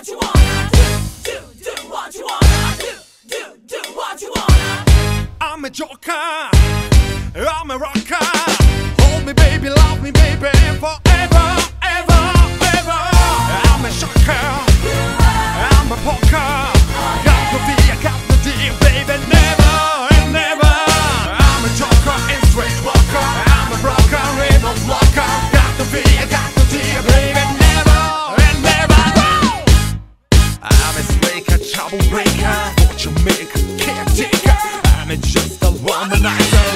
what you wanna do what you wanna do what you wanna. I'm a joker, I'm a rocker. Hold me baby, love me baby, forever, ever, ever. I'm a shocker, I'm a poker. Got to be a got to deal, baby, never and never. I'm a joker and straight walker. I'm a rocker and a blocker. Got to be a got to deal, baby, never and never. I'm a slaker, troublemaker, fortune maker, caretaker. I'm just a womanizer.